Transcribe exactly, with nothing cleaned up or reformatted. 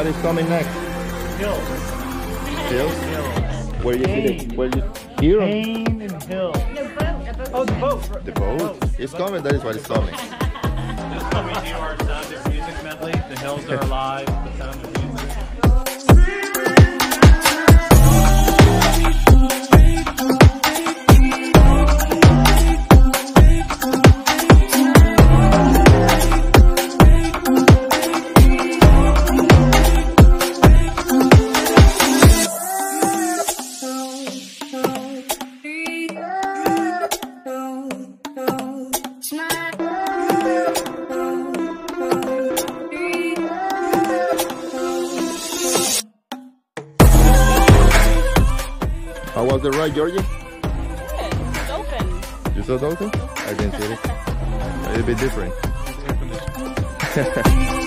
what is coming next? Hills. Hills? Hills. Where you see it? Where you here? Pain and Hill. The boat. The boat. Oh, the boat. The boat? It's coming, that is what is coming. This is when we do our sound of music medley. The hills are alive. The sound of music. How was the ride, Georgie? Good. It's open. You saw the ocean? I didn't see it. A little bit different. Air conditioning.